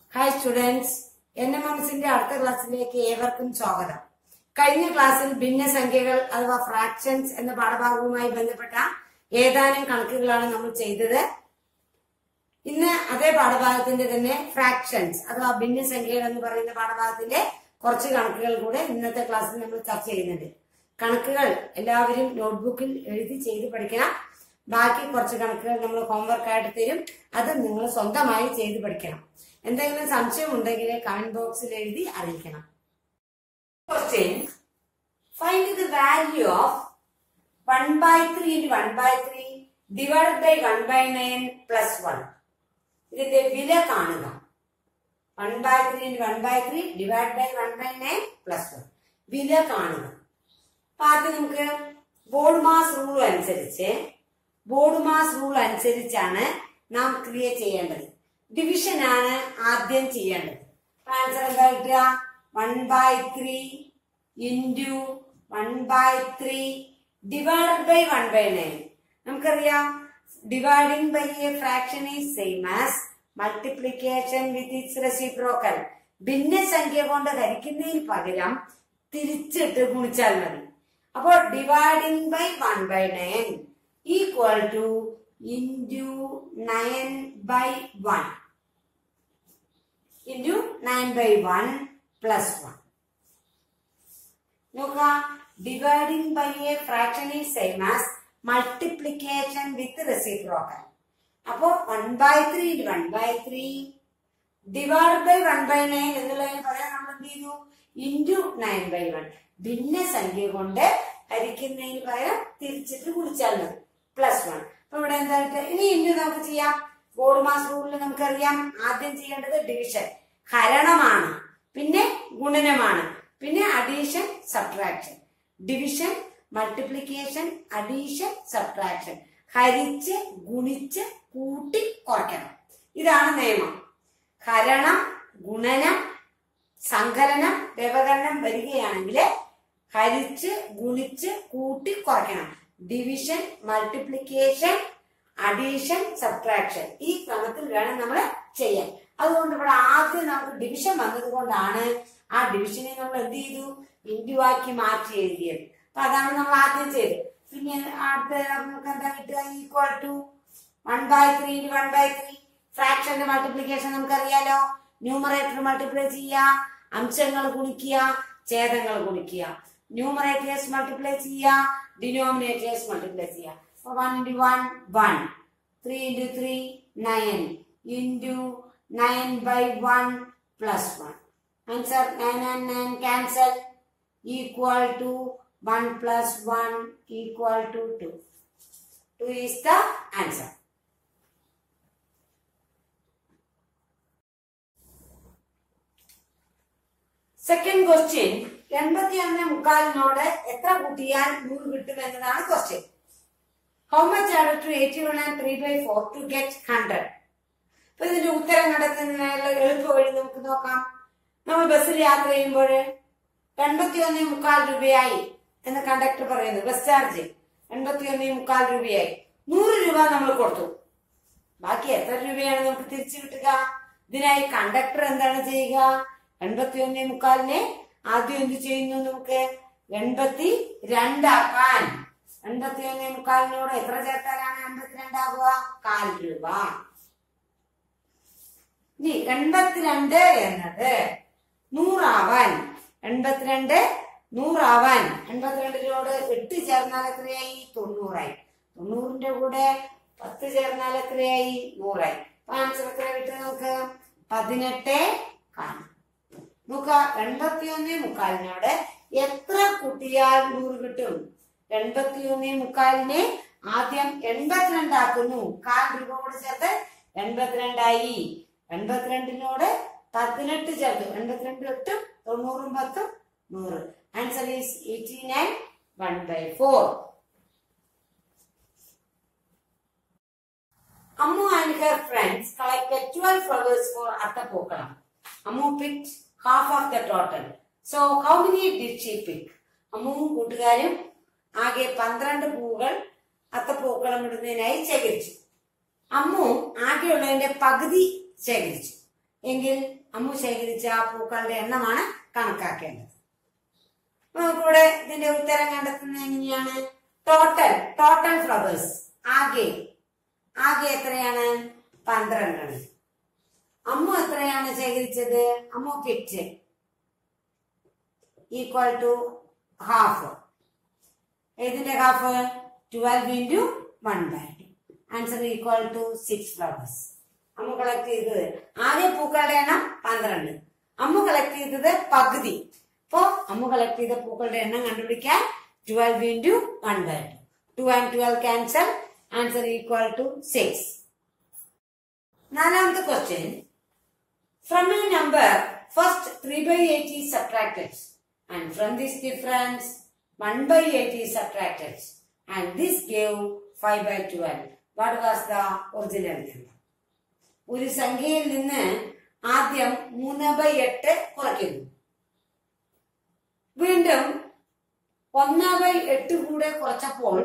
Hi students, NMMSന്റെ അടുത്ത ക്ലാസ്സിലേക്ക് ഏവർക്കും സ്വാഗതം. കഴിഞ്ഞ ക്ലാസ്സിൽ ഭിന്നസംഖ്യകൾ അഥവാ ഫ്രാക്ഷൻസ് എന്ന പാഠഭാഗവുമായി ബന്ധപ്പെട്ട ഏതാനും കണക്കുകളാണ് നമ്മൾ ചെയ്തത്. ഇന്ന് അതേ പാഠഭാഗത്തിന്റെ തന്നെ ഫ്രാക്ഷൻസ് അഥവാ ഭിന്നസംഖ്യകൾ എന്ന് പറയുന്ന പാഠഭാഗത്തിന്റെ കുറച്ച് കണക്കുകൾ കൂടെ ഇന്നത്തെ ക്ലാസ്സിൽ നമ്മൾ ചർച്ച ചെയ്യുന്നുണ്ട്. കണക്കുകൾ എല്ലാവരും നോട്ട്ബുക്കിൽ എഴുതി ചെയ്ത് പഠിക്കണം. ബാക്കി കുറച്ച് കണക്കുകൾ നമ്മൾ ഹോംവർക്ക് ആയിട്ട് തരും, അത് നിങ്ങൾ സ്വന്തമായി ചെയ്ത് പഠിക്കണം. എന്തെങ്കിലും സംശയം ഉണ്ടെങ്കിൽ കമന്റ് ബോക്സിൽ എഴുതി അറിയിക്കണം. Question: find the value of 1/3 into 1/3 divided by 1/9 plus 1. ഇതിന്റെ വില കാണുക. 1/3 into 1/3 divided by 1/9 plus 1. വില കാണുക. ആദ്യം നമുക്ക് ബോർഡ് മാസ് റൂൾ അനുസരിച്ചാണ് നാം ക്രിയ ചെയ്യേണ്ടത്. ഡിവിഷൻ ആണ് ആദ്യം ചെയ്യേണ്ടത്. ആൻസർ എന്താ കിട്ടുക? 1/3 into 1/3 divided by 1/9. നമുക്കറിയാം, dividing by a fraction is same as multiplication with its reciprocal. ഭിന്നസംഖ്യ കൊണ്ട് ഹരിക്കുന്നതിന് പകരം തിരിച്ചിട്ട് ഗുണിച്ചാൽ മതി. അപ്പോൾ dividing by 1/9 equal to into 9/1 into 9/1 plus 1. നോക്ക, dividing by a fraction is same as multiplication with reciprocal. അപ്പോ 1/3 into 1/3 ഡിവൈഡ് ബൈ 1/9 എന്നുള്ളതിന് പറയാൻ നമ്മൾ എന്ത് ചെയ്തു? ഇൻറ്റു 9/1. ഭിന്നസംഖ്യ കൊണ്ട് ഹരിക്കുന്നതിന് പകരം തിരിച്ചിട്ട് ഗുണിച്ചാൽ മതി. പ്ലസ് 1. അപ്പൊ ഇവിടെ എന്തായിട്ട് ഇനി ഇൻറ്റു നമുക്ക് ചെയ്യാം. ബോർഡ് മാസ് റൂളിൽ നമുക്കറിയാം, ആദ്യം ചെയ്യേണ്ടത് ഡിവിഷൻ, ഹരണമാണ്, പിന്നെ ഗുണനമാണ്, പിന്നെ addition, subtraction. Division, multiplication, addition, subtraction. ഹരിച്ച് ഗുണിച്ച് കൂട്ടി കുറയ്ക്കണം. ഇതാണ് നിയമം. ഹരണം, ഗുണനം, സങ്കലനം, വ്യവകലനം വരികയാണെങ്കിൽ ഹരിച്ച് ഗുണിച്ച് കൂട്ടി കുറയ്ക്കണം. Division, multiplication, addition, subtraction. ഈ ക്രമത്തിൽ വേണം നമ്മൾ ചെയ്യാൻ. അതുകൊണ്ട് ഇവിടെ ആദ്യം നമുക്ക് ഡിവിഷൻ വന്നത് കൊണ്ടാണ് ആ ഡിവിഷനെ നമ്മൾ എന്ത് ചെയ്തു? ഇൻറ്റു ആക്കി മാറ്റി എഴുതിയത്. അപ്പൊ അതാണ് നമ്മൾ ആദ്യം ചെയ്തത്. പിന്നെ അടുത്ത നമുക്ക് എന്താ കിട്ടുക? Equal to 1/3 into 1/3. ഫ്രാക്ഷന്റെ മൾട്ടിപ്ലിക്കേഷൻ നമുക്കറിയാലോ. ന്യൂമറേറ്റർ മൾട്ടിപ്ലൈ ചെയ്യുക, അംശങ്ങൾ ഗുണിക്കുക, ഛേദങ്ങൾ ഗുണിക്കുക. ന്യൂമറേറ്റേഴ്സ് മൾട്ടിപ്ലൈ ചെയ്യുക, ഡിനോമിനേറ്റേഴ്സ് മൾട്ടിപ്ലൈ ചെയ്യുക. 1 into 1 1, 3 into 3 9 into 9/1 plus 1. Answer 9 and 9 cancel, equal to 1 plus 1 equal to 2. 2 is the answer. Second question: 81 എത്ര കൂട്ടിയാൽ 100 കിട്ടും എന്നതാണ് question. How much add to 81 and 3/4 to get 100? അപ്പൊ ഇതിന്റെ ഉത്തരം കണ്ടെത്തുന്നതിനുള്ള എളുപ്പ വഴി നമുക്ക് നോക്കാം. നമ്മൾ ബസ്സിൽ യാത്ര ചെയ്യുമ്പോൾ 81.25 രൂപയായി എന്ന് കണ്ടക്ടർ പറയുന്നു. ബസ് ചാർജ് 81.25 രൂപയായി. 100 രൂപ നമ്മൾ കൊടുത്തു. ബാക്കി എത്ര രൂപയാണ് നമുക്ക് തിരിച്ചു കിട്ടുക? ഇതിനായി കണ്ടക്ടർ എന്താണ് ചെയ്യുക? 81.25 ആദ്യം എന്ത് ചെയ്യുന്നു? നമുക്ക് 82 ആക്കാൻ. 81.25 എത്ര ചേർത്താലാണ് 82 ആവുക? 1/4 രൂപ. ഇനി 82 എന്നത് 100 ആവാൻ, 82 100 ആവാൻ 82 8 ചേർന്നാൽ എത്രയായി? 90 ആയി. 90ന്റെ കൂടെ 10 ചേർന്നാൽ എത്രയായി? 100 ആയി. ആൻസർ എത്ര കിട്ടും നമുക്ക്? 18.25. നോക്ക, 81.25 എത്ര കൂട്ടിയാൽ 100 കിട്ടും? 81.25 ആദ്യം 82 ആക്കുന്നു. 1/4 രൂപ കൂടെ ചേർത്ത് 82 ആയി. 82 18 ചേർത്തു. 82 8 90 10 100. Answer is 18 and 1/4. Ammu and her friends collected 12 flowers for Attapookalam. Ammu picked half of the total. So how many did she pick? അമ്മുവും കൂട്ടുകാരും ആകെ 12 പൂവുകൾ അത്തപ്പൂക്കളം ഇടുന്നതിനായി ശേഖരിച്ചു. അമ്മു ആകെയുള്ളതിന്റെ പകുതി ശേഖരിച്ചു. എങ്കിൽ അമ്മു ശേഖരിച്ച പൂക്കളുടെ എണ്ണമാണ് കണക്കാക്കേണ്ടത്. നമുക്കിവിടെ ഇതിന്റെ ഉത്തരം കണ്ടെത്തുന്നത് എങ്ങനെയാണ്? ടോട്ടൽ ഫ്ലവേഴ്സ് ആകെ എത്രയാണ്? 12. അമ്മു എത്രയാണ് ശേഖരിച്ചത്? Ammu kit equal to half. ഇതിന്റെ half 12 into 1/2. Answer equal to 6 flowers. Ammu collect ചെയ്തത് ആകെ പൂക്കളുടെ എണ്ണം 12. അമ്മു കളക്ട് ചെയ്തത് പകുതി. അപ്പോ അമ്മു കളക്ട് ചെയ്ത പൂക്കളുടെ എണ്ണം കണ്ടുപിടിക്കാൻ 12 into 1/2. 2 and 12 cancel. Answer equal to 6. നാലാമത്തെ question. From a number, first 3/8 is subtracted, and from this difference 1/8 is subtracted, and this gave 5/12. What was the original number? ഒരു സംഖ്യയിൽ നിന്ന് ആദ്യം 3/8 കുറയ്ക്കുന്നു. വീണ്ടും 1/8 കൂടെ കുറച്ചപ്പോൾ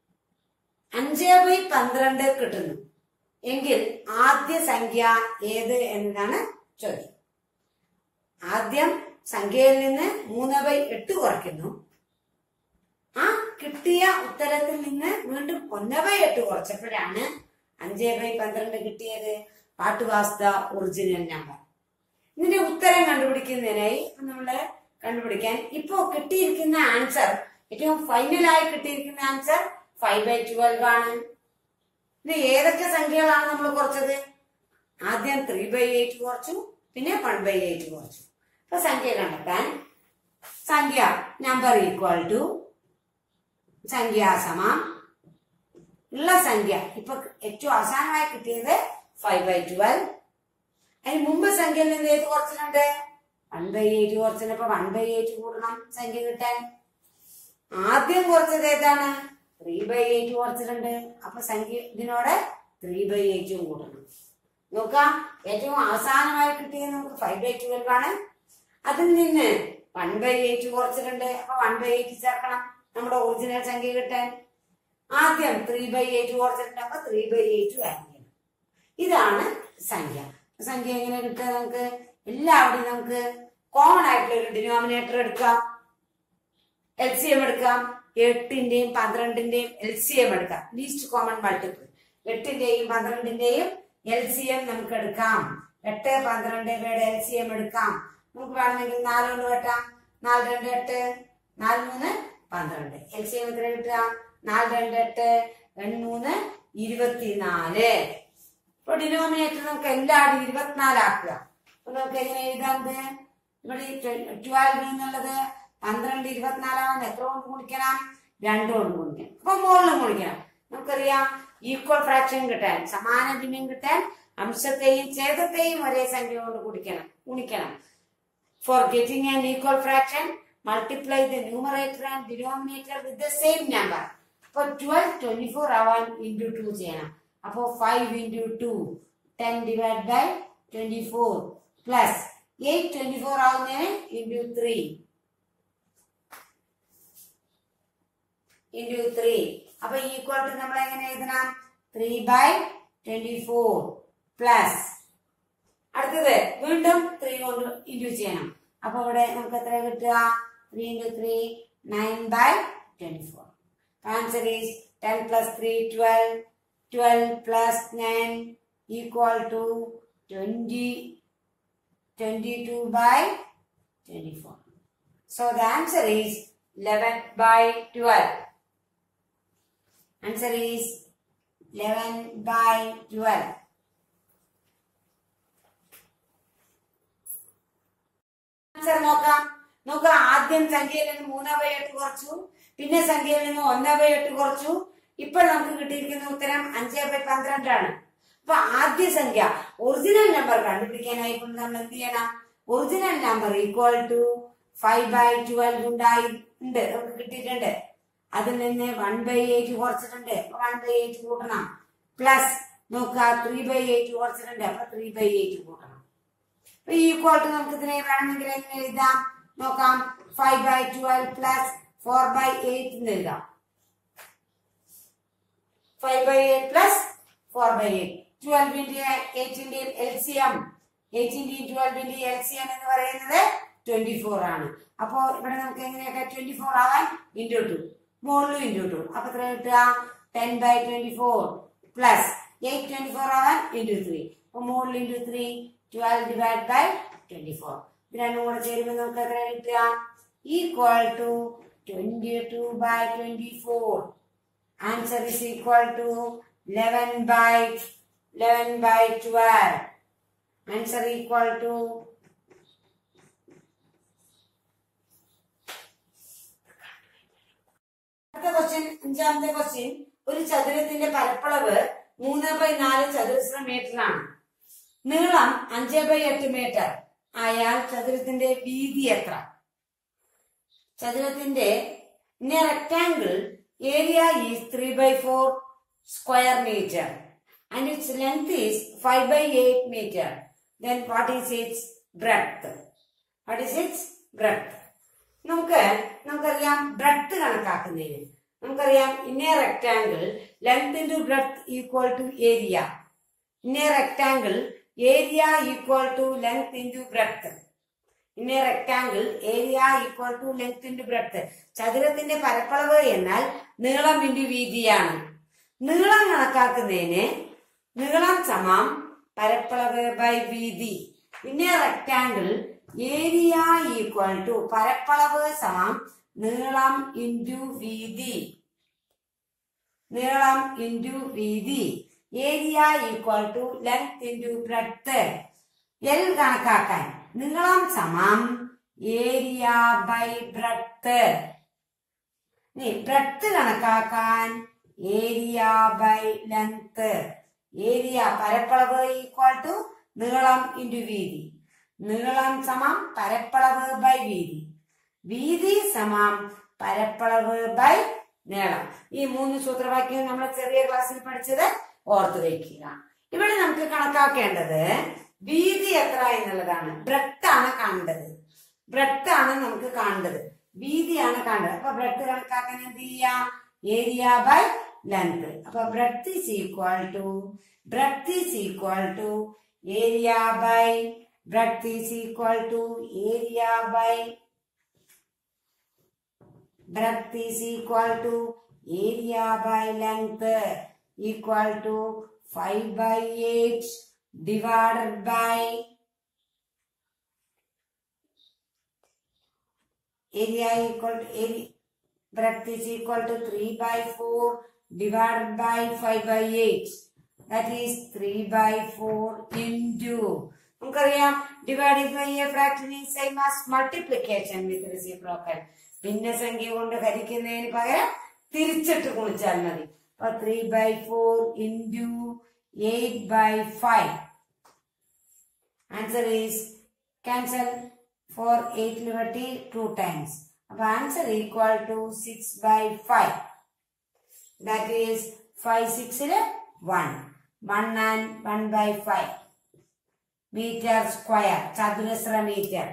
5/12 കിട്ടുന്നു. എങ്കിൽ ആദ്യ സംഖ്യ ഏത് എന്നതാണ് ചോദ്യം. ആദ്യം സംഖ്യയിൽ നിന്ന് 3/8 കുറയ്ക്കുന്നു. ആ കിട്ടിയ ഉത്തരത്തിൽ നിന്ന് വീണ്ടും 1/8 കുറച്ചപ്പോഴാണ് 5/12 കിട്ടിയത്. What was the original number? ഇതിന്റെ ഉത്തരം കണ്ടുപിടിക്കുന്നതിനായി നമ്മള് കണ്ടുപിടിക്കാൻ ഇപ്പോ കിട്ടിയിരിക്കുന്ന ആൻസർ, ഏറ്റവും ഫൈനലായി കിട്ടിയിരിക്കുന്ന ആൻസർ 5/12 ആണ്. ഇത് ഏതൊക്കെ സംഖ്യകളാണ് നമ്മൾ കുറച്ചത്? ആദ്യം 3/8 കുറച്ചു, പിന്നെ 1/8 കുറച്ചു. അപ്പൊ സംഖ്യ കണ്ടെത്താൻ സംഖ്യ നമ്പർ ഈക്വൽ ടു സംഖ്യ സമം ഉള്ള സംഖ്യ. ഇപ്പൊ ഏറ്റവും അവസാനമായി കിട്ടിയത് 5/12. അതിന് മുമ്പ് സംഖ്യയിൽ നിന്ന് ഏത് കുറച്ചിട്ടുണ്ട്? 1/8 കുറച്ചിട്ടപ്പോ 1/8 കൂടണം സംഖ്യ കിട്ടാൻ. ആദ്യം കുറച്ചത് ഏതാണ്? 3/8 കുറച്ചിട്ടുണ്ട്. അപ്പൊ സംഖ്യ ഇതിനോട് 3/8 കൂടണം. നോക്കാം, ഏറ്റവും അവസാനമായി കിട്ടിയത് നമുക്ക് 5/12 ആണ്. അതിൽ നിന്ന് 1/8 കുറച്ചിട്ടുണ്ട്. അപ്പൊ 1/8 ചേർക്കണം നമ്മുടെ ഒറിജിനൽ സംഖ്യ കിട്ടാൻ. ആദ്യം 3/8 കുറച്ചിട്ടുണ്ട്. അപ്പൊ 3/8 ആഡ് ചെയ്യണം. ഇതാണ് സംഖ്യ. സംഖ്യ എങ്ങനെ കിട്ടുക? നമുക്ക് എല്ലാവരുടെയും നമുക്ക് കോമൺ ആയിട്ടുള്ള ഒരു ഡിനോമിനേറ്റർ എടുക്കാം, LCM എടുക്കാം. 8ന്റെയും 12ന്റെയും LCM എടുക്കാം. Least common multiple. 8ന്റെയും 12ന്റെയും LCM നമുക്ക് എടുക്കാം. 8, 12 ഇവയുടെ LCM എടുക്കാം. നമുക്ക് വേണമെങ്കിൽ 4 കൊണ്ട് വെട്ടാം. 4, 2, 8, 4, 3, 12. LCM എത്ര കിട്ടുക? 4, 2, 8, 3, 24. ഇപ്പൊ ഡിനോമിനേറ്റർ നമുക്ക് എല്ലാവരും 24 ആക്കുക. അപ്പൊ നമുക്ക് എങ്ങനെ എഴുതാം? ഇവിടെ 12 എന്നുള്ളത് 12 24 ആവാൻ എത്ര കൊണ്ട് ഗുണിക്കണം? 2 കൊണ്ട് ഗുണിക്കണം. അപ്പൊ മുകളിലും ഗുണിക്കണം. നമുക്കറിയാം ഈക്വൽ ഫ്രാക്ഷൻ കിട്ടാൻ, സമാന ഭിന്നം കിട്ടാൻ അംശത്തെയും ഛേദത്തെയും ഒരേ സംഖ്യ കൊണ്ട് ഗുണിക്കണം. For getting an equal fraction, multiply the numerator and denominator with the same number. അപ്പൊ 12 24 ആവാൻ into 2 ചെയ്യണം. അപ്പൊ 5 into 2 10 divided by 24 plus 8 24 ആവുന്നതിന് into 3 into 3. അപ്പൊ ഈക്വൽ ടു നമ്മൾ എങ്ങനെ എഴുതണം? 3/24 പ്ലസ് അടുത്തത് വീണ്ടും 3 കൊണ്ട് ഇൻഡ്യൂ ചെയ്യണം. അപ്പൊ ഇവിടെ നമുക്ക് എത്ര കിട്ടുക? 3 into 3 9/24. Answer is 10 plus 3 12. 12 plus 9 equal to 22/24. So the answer is 11/12. Answer is 11/12. Answer നോക്കാം. ആദ്യം സംഖ്യയിൽ നിന്ന് 3/8 കുറച്ചു, പിന്നെ സംഖ്യയിൽ നിന്ന് 1/8 കുറച്ചു. ഇപ്പോൾ നമുക്ക് കിട്ടിയിരിക്കുന്ന ഉത്തരം 5/12 ആണ്. അപ്പൊ ആദ്യ സംഖ്യ ഒറിജിനൽ നമ്പർ കണ്ടുപിടിക്കാനായി നമ്മൾ എന്ത് ചെയ്യണം? ഒറിജിനൽ നമ്പർ ഈക്വൽ ടു 5/12 ഉണ്ടായിട്ടുണ്ട്, നമുക്ക് കിട്ടിയിട്ടുണ്ട്. അതിൽ നിന്ന് 1/8 കുറച്ചിട്ടുണ്ട്. അപ്പൊ 1/8 കൂട്ടണം. പ്ലസ് നോക്കുക 3/8 കുറച്ചിട്ടുണ്ട്. അപ്പൊ 3/8 കൂട്ടണം. അപ്പൊ ഈക്വൽ ടു നമുക്ക് ഇതിനെ വേണമെങ്കിൽ എങ്ങനെ എഴുതാം? നോക്കാം. 5/12 പ്ലസ് 4/8 എന്ന് എഴുതാം. 5/8 പ്ലസ് 4/8. 12ന്റെയും 8ന്റെയും LCM 18 12 LCM എന്ന് പറയുന്നത് 24 ആണ്. അപ്പോ ഇവിടെ നമുക്ക് എങ്ങനെയൊക്കെ 24 ആവാൻ ഇൻറ്റു 2 മുകളിലും ഇൻറ്റു 2 അപ്പൊ എത്ര കിട്ടുക 10/24 പ്ലസ് 8/24 ആവാൻ ഇൻറ്റു 3 അപ്പൊ മുകളിൽ ഇൻറ്റു 3 12/24 ഇത് രണ്ടും കൂടെ ചേരുമ്പോൾ നമുക്ക് എത്ര കിട്ടുക equal to 22/24. Answer is equal to 11/12. Answer equal to അഞ്ചാമത്തെ ക്വസ്റ്റ്യൻ ഒരു ചതുരത്തിന്റെ പരപ്പളവ് 3/4 ചതുരശ്ര മീറ്റർ ആണ്. നീളം 5/8 മീറ്റർ ആയാൽ ചതുരത്തിന്റെ വീതി എത്ര? ചതുരത്തിന്റെ rectangle area is 3/4 square meter and its length is 5/8 meter. Then what is its breadth? What is its breadth? നമുക്കറിയാം breadth കണക്കാക്കുന്നതിന് നമുക്കറിയാം in a rectangle length into breadth equal to area. In a rectangle area equal to length into breadth. In a rectangle area equal to length into breadth. ചതുരത്തിന്റെ പരപ്പളവ് എന്നാൽ നീളം into വീതിയാണ്. നീളം കണക്കാക്കുന്നതിന് നീളം സമം പരപ്പളവ് ബൈ വീതി. In a rectangle area equal to പരപ്പളവ് സമം നീളം ഇൻറ്റു വീതി. നീളം ഇൻറ്റു വീതി. Area equal to length into breadth. L കണക്കാക്കാൻ നീളം സമം ഏരിയ ബൈ ബ്രെഡ്ത്ത്. ബ്രെഡ്ത്ത് കണക്കാക്കാൻ ഏരിയ ബൈ ലെങ്ത്. ഏരിയ പരപ്പളവ് ഈക്വൽ ടു നീളം ഇൻറ്റു വീതി. നീളം സമം പരപ്പളവ് ബൈ വീതി. വീതി സമം പരപ്പളവ് ബൈ നീളം. ഈ 3 സൂത്രവാക്യം നമ്മൾ ചെറിയ ക്ലാസ്സിൽ പഠിച്ചത് ഓർത്തു വയ്ക്കുക. ഇവിടെ നമുക്ക് കണക്കാക്കേണ്ടത് വീതി എത്ര എന്നുള്ളതാണ്. ബ്രെഡ്ത്ത് ആണ് കാണേണ്ടത്. ബ്രെഡ്ത്ത് ആണ് നമുക്ക് കാണേണ്ടത്. വീതിയാണ് കാണേണ്ടത്. അപ്പൊ ബ്രെഡ്ത്ത് കണക്കാക്കാൻ എന്ത് ചെയ്യാം? Area by length. അപ്പൊ breadth is equal to area by breadth is equal to area by breadth is equal to area by length equal to 5/8 divided by area equal to area breadth is equal to 3/4 divided by 5/8. That is 3/4 into നമുക്കറിയാം dividing by a fraction is same as multiplication with reciprocal. ഭിന്നസംഖ്യ കൊണ്ട് ഹരിക്കുന്നതിന് പകരം തിരിച്ചിട്ട് ഗുണിച്ചാൽ മതി. അപ്പൊ 3/4 into 8/5. Answer is cancel 4 8 liberty 2 times. അപ്പൊ answer equal to 6/5. That is 5 6 1 and 1/5 meter square. ചതുരശ്ര മീറ്റർ.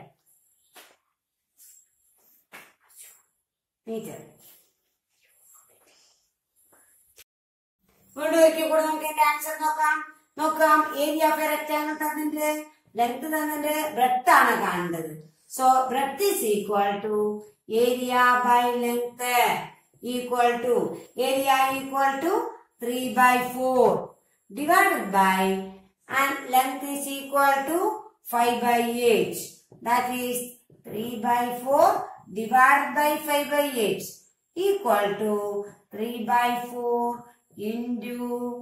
വീണ്ടും ഒരിക്കൽ കൂടെ നമുക്ക് എന്റെ ആൻസർ നോക്കാം. ഏരിയ ഓഫ് എ റെക്ടാങ്കിൾ തന്നിട്ട്, ലെങ്ത് തന്നിട്ട്, ബ്രെഡ്ത്ത് ആണ് കാണേണ്ടത്. So breadth is equal to area by length equal to area equal to 3/4 divided by and length is equal to 5/8. That is 3/4 divided by 5/8 equal to 3/4 into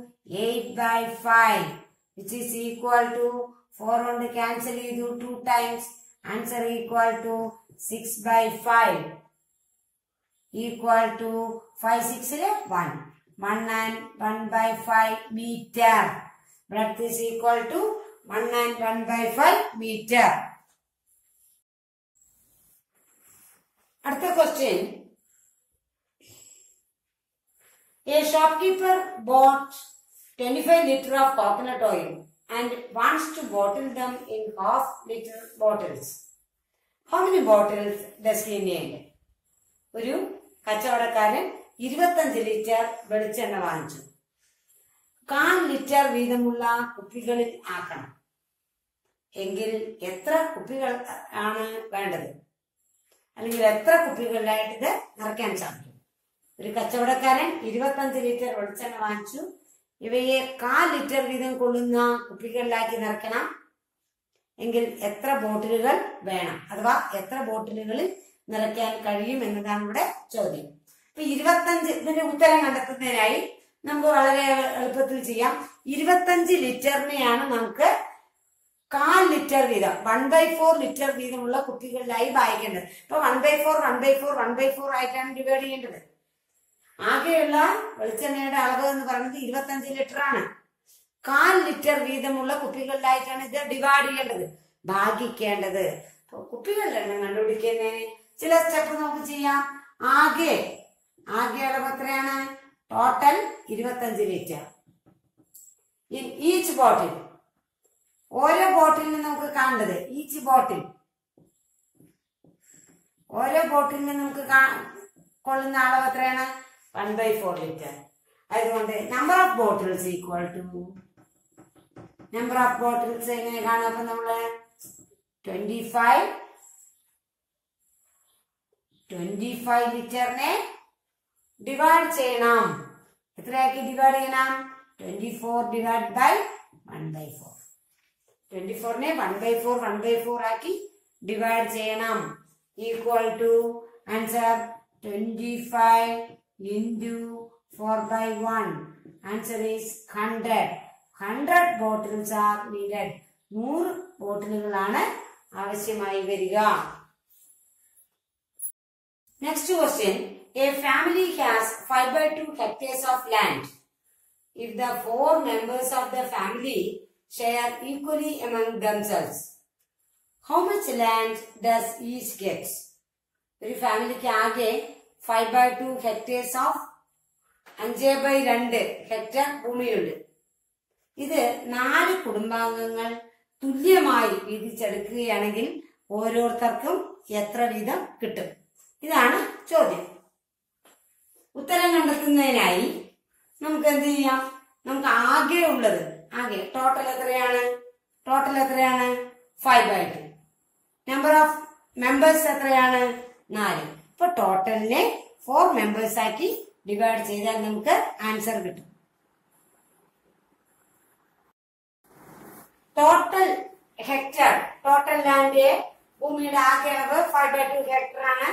8/5, which is equal to 4 on the cancel 2 times. Answer equal to 6/5 equal to 5 6 1 and 1/5 meter. Breadth is equal to 1 and 1/5 meter. അടുത്ത question. A shopkeeper bought 25 liters of coconut oil and wants to bottle them in half-liter bottles. How many bottles does he need? ഒരു കച്ചവടക്കാരൻ 25 litre വെളിച്ചെണ്ണ വാങ്ങിച്ചു. 1/4 litre വീതമുള്ള കുപ്പികളിൽ ആക്കണം. എങ്കിൽ എത്ര കുപ്പികൾ ആണ് വേണ്ടത്, അല്ലെങ്കിൽ എത്ര കുപ്പികളിലായിട്ട് ഇത് നിറയ്ക്കാൻ സാധിക്കും? ഒരു കച്ചവടക്കാരൻ 25 ലിറ്റർ വെളിച്ചെണ്ണ വാങ്ങിച്ചു. ഇവയെ 1/4 ലിറ്റർ വീതം കൊള്ളുന്ന കുപ്പികളിലാക്കി നിറയ്ക്കണം എങ്കിൽ എത്ര ബോട്ടിലുകൾ വേണം, അഥവാ എത്ര ബോട്ടിലുകളിൽ നിറയ്ക്കാൻ കഴിയും എന്നതാണ് ഇവിടെ ചോദ്യം. ഇപ്പൊ 25 ഇതിന്റെ ഉത്തരം കണ്ടെത്തുന്നതിനായി നമുക്ക് വളരെ എളുപ്പത്തിൽ ചെയ്യാം. 25 ലിറ്ററിനെയാണ് നമുക്ക് 1/4 ലിറ്റർ വീതം 1/4 ലിറ്റർ വീതമുള്ള കുപ്പികളിലായി വായിക്കേണ്ടത്. ഇപ്പൊ 1/4 1/4 1/4 ആയിട്ടാണ് ഡിവൈഡ് ചെയ്യേണ്ടത്. ആകെയുള്ള വെളിച്ചെണ്ണയുടെ അളവ് എന്ന് പറയുന്നത് 25 ലിറ്റർ ആണ്. 1/4 ലിറ്റർ വീതമുള്ള കുപ്പികളിലായിട്ടാണ് ഇത് ഡിവൈഡ് ചെയ്യേണ്ടത്, ഭാഗിക്കേണ്ടത്. കുപ്പികളുടെ എണ്ണം കണ്ടുപിടിക്കുന്നതിന് ചില സ്റ്റെപ്പ് നമുക്ക് ചെയ്യാം. ആകെ അളവ് എത്രയാണ്? Total 25 litre. ഈച്ച് ബോട്ടിൽ, ഓരോ ബോട്ടിലിനും നമുക്ക് കാണേണ്ടത് ഈച്ച് ബോട്ടിൽ, ഓരോ ബോട്ടിലിനും നമുക്ക് കൊള്ളുന്ന അളവ് എത്രയാണ്? 1/4 ലിറ്റർ. അതുകൊണ്ട് number of bottles equal to number of bottles എങ്ങനെ കാണും? അപ്പൊ നമ്മള് 25 ലിറ്ററിനെ ഡിവൈഡ് ചെയ്യണം. എത്രയാക്കി ഡിവൈഡ് ചെയ്യണം? 24 ഡിവൈഡ് ബൈ 1/4. 24നെ 1/4 ആക്കി ഡിവൈഡ് ചെയ്യണം. Equal to answer 25 into 4/1. Answer is 100. 100 bottles are needed. 100 ബോട്ടിലുകളാണ് ആവശ്യമായി വരിക. Next question. A family has 5/2 hectares of land. If the 4 members of the family share equally among themselves, how much land does each get? ഒരു ഫാമിലിക്ക് ആകെ 5/2 hectares of 5/2 hectare ഭൂമിയുണ്ട്. ഇത് 4 കുടുംബാംഗങ്ങൾ തുല്യമായി വീതിച്ചെടുക്കുകയാണെങ്കിൽ ഓരോരുത്തർക്കും എത്ര വീതം കിട്ടും? ഇതാണ് ചോദ്യം. ഉത്തരം കണ്ടെത്തുന്നതിനായി നമുക്ക് എന്ത് ചെയ്യാം? നമുക്ക് ആകെ ഉള്ളത്, ആകെ ടോട്ടൽ എത്രയാണ്? 5/2. നമ്പർ ഓഫ് മെമ്പേഴ്സ് എത്രയാണ്? 4. ഇപ്പൊ ടോട്ടലിനെ 4 മെമ്പേഴ്സ് ആക്കി ഡിവൈഡ് ചെയ്താൽ നമുക്ക് ആൻസർ കിട്ടും. ടോട്ടൽ ഹെക്ടർ, ടോട്ടൽ ലാൻഡ് ഭൂമിയുടെ ആകെ അളവ് 5/2 ഹെക്ടർ ആണ്.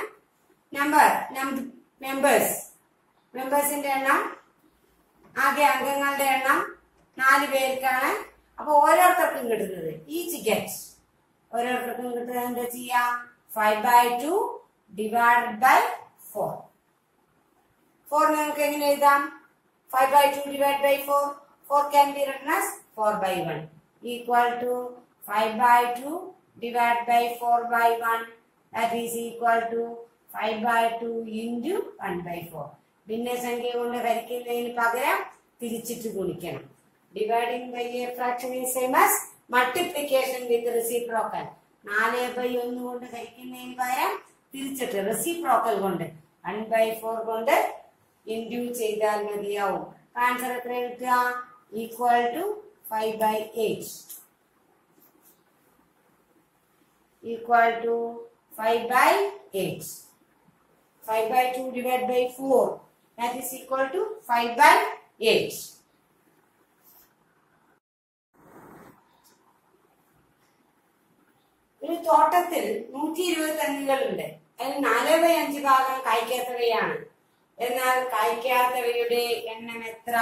മെമ്പേഴ്സിന്റെ എണ്ണം, ആകെ അംഗങ്ങളുടെ എണ്ണം 4 പേർക്കാണ്. അപ്പൊ ഓരോരുത്തർക്കും കിട്ടുന്നത് ഈച്ച് ഗെറ്റ്, ഓരോരുത്തർക്കും കിട്ടുന്നത് എന്താ ചെയ്യാം? 5/2 divided by 4. 4 നമുക്ക് എങ്ങനെ എഴുതാം? 5/2 divided by 4. 4 can be written as 4/1 equal to 5/2 divided by 4/1. That is equal to 5/2 into 1/4. ഭിന്നസംഖ്യ കൊണ്ട് ഹരിക്കുന്നതിന് പകരം തിരിച്ചിട്ട് ഗുണിക്കണം. Dividing by a fraction is same as multiplication with reciprocal. 4/1 കൊണ്ട് ഹരിക്കുന്നതിന് പകരം തിരിച്ചിട്ട് റെസിപ്രോക്കൽ കൊണ്ട് 1/4 കൊണ്ട് ഇൻഡ്യൂ ചെയ്താൽ മതിയാവും. ആൻസർ എത്ര കിട്ടുക? Equal to 5/8. Equal to 5/8. 5/2 divided by 4. That is equal to 5/8. ഒരു തോട്ടത്തിൽ 120 തെങ്ങുകളുണ്ട്. അതിൽ 4/5 ഭാഗം കായ്ക്കാത്തവയാണ്. എന്നാൽ കായ്ക്കാത്തവയുടെ എണ്ണം എത്ര?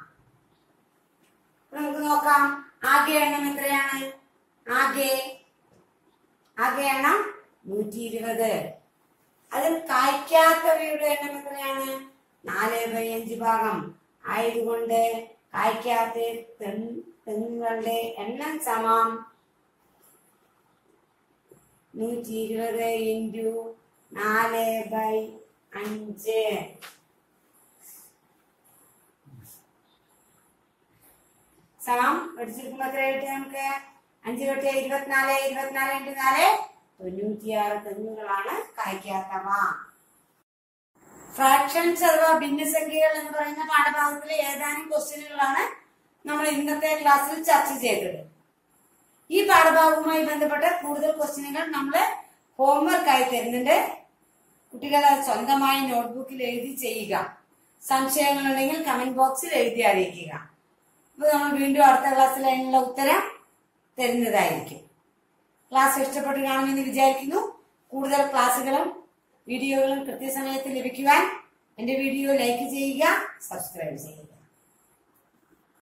നമുക്ക് നോക്കാം. ആകെ എണ്ണം എത്രയാണ്? ആകെ എണ്ണം 120. അതിൽ കായ്ക്കാത്തവയുടെ എണ്ണം എത്രയാണ്? 4/5 ഭാഗം ആയതുകൊണ്ട് കായ്ക്കാത്ത തെങ്ങുകളുടെ എണ്ണം സമം 120 into 4/5. സമം പഠിച്ചിരിക്കുമ്പോ എത്ര കിട്ടി നമുക്ക്? 5 × 24, 24 × 4 96 തെങ്ങുകളാണ് കായ്ക്കാത്തവ. ഫ്രാക്ഷൻസ് അഥവാ ഭിന്നസംഖ്യകൾ എന്ന് പറയുന്ന പാഠഭാഗത്തിലെ ഏതാനും ക്വസ്റ്റ്യനുകളാണ് നമ്മൾ ഇന്നത്തെ ക്ലാസ്സിൽ ചർച്ച ചെയ്തത്. ഈ പാഠഭാഗവുമായി ബന്ധപ്പെട്ട കൂടുതൽ ക്വസ്റ്റ്യനുകൾ നമ്മൾ ഹോംവർക്ക് ആയി തരുന്നുണ്ട്. കുട്ടികൾ സ്വന്തമായി നോട്ട്ബുക്കിൽ എഴുതി ചെയ്യുക. സംശയങ്ങളുണ്ടെങ്കിൽ കമന്റ് ബോക്സിൽ എഴുതി അറിയിക്കുക. അപ്പൊ നമ്മൾ വീണ്ടും അടുത്ത ക്ലാസ്സിൽ അതിനുള്ള ഉത്തരം തരുന്നതായിരിക്കും. ക്ലാസ് ഇഷ്ടപ്പെട്ട് കാണുമെന്ന് വിചാരിക്കുന്നു. കൂടുതൽ ക്ലാസ്സുകളും വീഡിയോകളും കൃത്യസമയത്ത് ലഭിക്കുവാൻ എന്റെ വീഡിയോ ലൈക്ക് ചെയ്യുക, സബ്സ്ക്രൈബ് ചെയ്യുക.